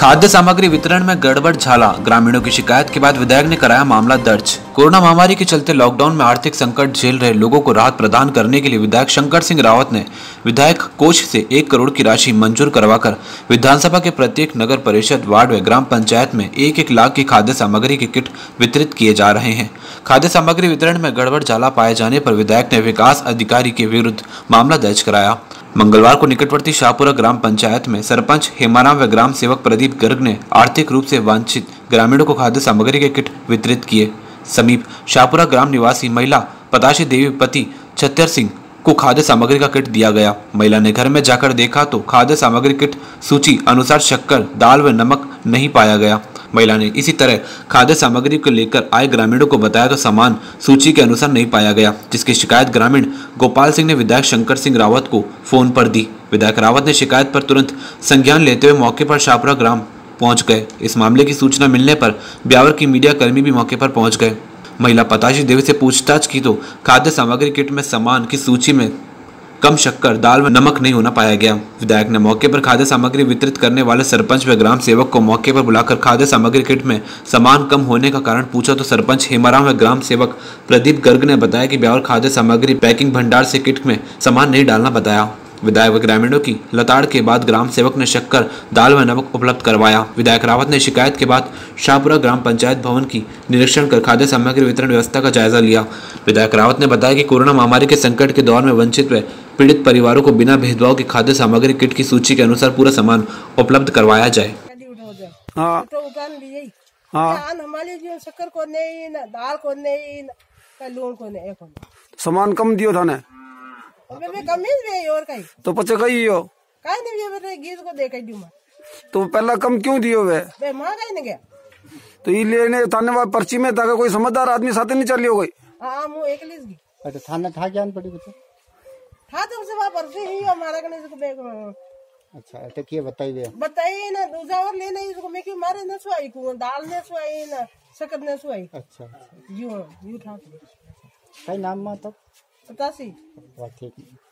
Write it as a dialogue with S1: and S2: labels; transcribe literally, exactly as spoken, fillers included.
S1: खाद्य सामग्री वितरण में गड़बड़ झाला, ग्रामीणों की शिकायत के बाद विधायक ने कराया मामला दर्ज। कोरोना महामारी के चलते लॉकडाउन में आर्थिक संकट झेल रहे लोगों को राहत प्रदान करने के लिए विधायक शंकर सिंह रावत ने विधायक कोष से एक करोड़ की राशि मंजूर करवाकर विधानसभा के प्रत्येक नगर परिषद, वार्ड व ग्राम पंचायत में एक एक लाख की खाद्य सामग्री के किट वितरित किए जा रहे हैं। खाद्य सामग्री वितरण में गड़बड़ झाला पाए जाने पर विधायक ने विकास अधिकारी के विरुद्ध मामला दर्ज कराया। मंगलवार को निकटवर्ती शाहपुरा ग्राम पंचायत में सरपंच हेमाराम व ग्राम सेवक प्रदीप गर्ग ने आर्थिक रूप से वांछित ग्रामीणों को खाद्य सामग्री के किट वितरित किए। समीप शाहपुरा ग्राम निवासी महिला पताशी देवी पति छत्तर सिंह को खाद्य सामग्री का किट दिया गया। महिला ने घर में जाकर देखा तो खाद्य सामग्री किट सूची अनुसार शक्कर, दाल व नमक नहीं पाया गया। महिला ने इसी तरह खाद्य सामग्री को लेकर आए ग्रामीणों को बताया तो सामान सूची के अनुसार नहीं पाया गया, जिसकी शिकायत ग्रामीण गोपाल सिंह ने विधायक शंकर सिंह रावत को फोन पर दी। विधायक रावत ने शिकायत पर तुरंत संज्ञान लेते हुए मौके पर शाहपुरा ग्राम पहुंच गए। इस मामले की सूचना मिलने पर ब्यावर की मीडिया कर्मी भी मौके पर पहुंच गए। महिला पताशी देवी से पूछताछ की तो खाद्य सामग्री किट में सामान की सूची में कम शक्कर, दाल व नमक नहीं होना पाया गया। विधायक ने मौके पर खाद्य सामग्री वितरित करने वाले सरपंच व ग्राम सेवक को मौके पर बुलाकर खाद्य सामग्री किट में सामान कम होने का कारण पूछा तो सरपंच हेमाराम व ग्राम सेवक प्रदीप गर्ग ने बताया कि ब्यावर खाद्य सामग्री पैकिंग भंडार से किट में सामान नहीं डालना बताया। विधायक व ग्रामीणों की लताड़ के बाद ग्राम सेवक ने शक्कर, दाल व नमक उपलब्ध करवाया। विधायक रावत ने शिकायत के बाद शाहपुरा ग्राम पंचायत भवन की निरीक्षण कर खाद्य सामग्री वितरण व्यवस्था का जायजा लिया। विधायक रावत ने बताया कि कोरोना महामारी के संकट के दौर में वंचित व पीड़ित परिवारों को बिना भेदभाव की खाद्य सामग्री किट की सूची के अनुसार पूरा सामान उपलब्ध करवाया जाए।
S2: हाँ।
S3: शक्कर को नहीं, दाल को नहीं, लून को नहीं,
S2: सामान कम दियो था ने
S3: और कहीं
S2: तो पचे कही हो
S3: कहीं नहीं गीत को दे कहीं दूँ
S2: तो पहला कम क्यों दियो वे
S3: माँ कहीं नहीं गया
S2: तो ये लेने थाने वाले पर्ची में था कोई समझदार आदमी साथ नहीं चलियो कोई।
S3: हाँ मुँह एक लीज गई।
S4: अच्छा थाने था क्या पड़ी बच्चा
S3: था तुमसे वहाँ पर्ची ही हमारा कने इसको बैग।
S4: अच्छा तो क्या बताइए
S3: बताइए ना दूसरा और लेना इसको मैं क्यों मारे न सुई को दाल ने सुई ना शक्कर ने सुई।
S4: अच्छा
S3: यूं यूं था
S4: कई नाम में तो
S3: पतासी
S4: ठीक।